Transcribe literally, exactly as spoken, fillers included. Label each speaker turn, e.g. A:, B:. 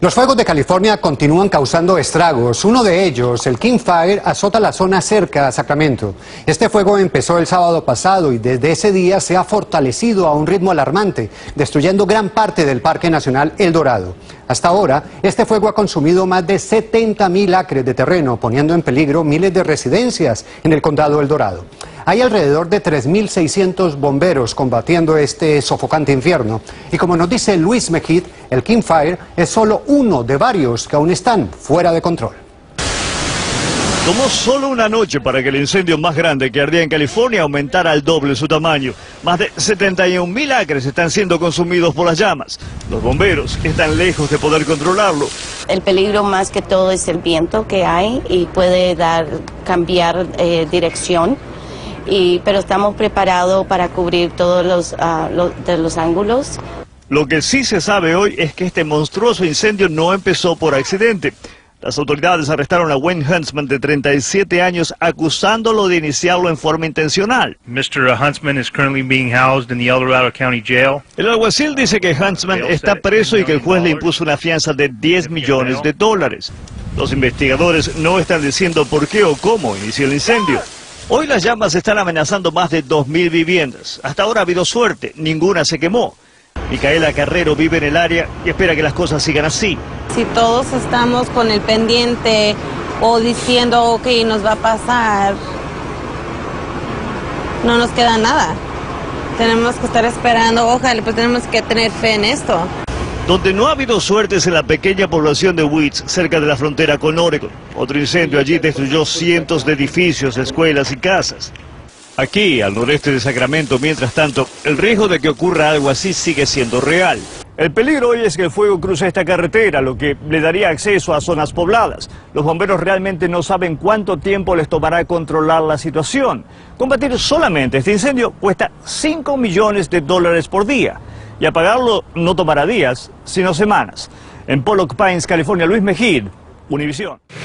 A: Los fuegos de California continúan causando estragos. Uno de ellos, el King Fire, azota la zona cerca a Sacramento. Este fuego empezó el sábado pasado y desde ese día se ha fortalecido a un ritmo alarmante, destruyendo gran parte del Parque Nacional El Dorado. Hasta ahora, este fuego ha consumido más de setenta mil acres de terreno, poniendo en peligro miles de residencias en el condado El Dorado. Hay alrededor de tres mil seiscientos bomberos combatiendo este sofocante infierno. Y como nos dice Luis Mejid, el King Fire es solo uno de varios que aún están fuera de control.
B: Tomó solo una noche para que el incendio más grande que ardía en California aumentara al doble su tamaño. Más de setenta y un mil acres están siendo consumidos por las llamas. Los bomberos están lejos de poder controlarlo.
C: El peligro más que todo es el viento que hay y puede dar, cambiar eh, dirección. Y, pero estamos preparados para cubrir todos los, uh, los, de los ángulos.
B: Lo que sí se sabe hoy es que este monstruoso incendio no empezó por accidente. Las autoridades arrestaron a Wayne Huntsman de treinta y siete años acusándolo de iniciarlo en forma intencional.
D: mister Huntsman is currently being housed in the El Dorado County Jail.
B: El alguacil dice que Huntsman está preso y que el juez le impuso una fianza de diez millones de dólares. Los investigadores no están diciendo por qué o cómo inició el incendio. Hoy las llamas están amenazando más de dos mil viviendas. Hasta ahora ha habido suerte, ninguna se quemó. Micaela Carrero vive en el área y espera que las cosas sigan así.
E: Si todos estamos con el pendiente o diciendo, ok, nos va a pasar, no nos queda nada. Tenemos que estar esperando, ojalá, pues tenemos que tener fe en esto.
B: Donde no ha habido suerte es en la pequeña población de Woods, cerca de la frontera con Oregon. Otro incendio allí destruyó cientos de edificios, escuelas y casas. Aquí, al noreste de Sacramento, mientras tanto, el riesgo de que ocurra algo así sigue siendo real. El peligro hoy es que el fuego cruce esta carretera, lo que le daría acceso a zonas pobladas. Los bomberos realmente no saben cuánto tiempo les tomará controlar la situación. Combatir solamente este incendio cuesta cinco millones de dólares por día. Y apagarlo no tomará días, sino semanas. En Pollock Pines, California, Luis Mejid, Univisión.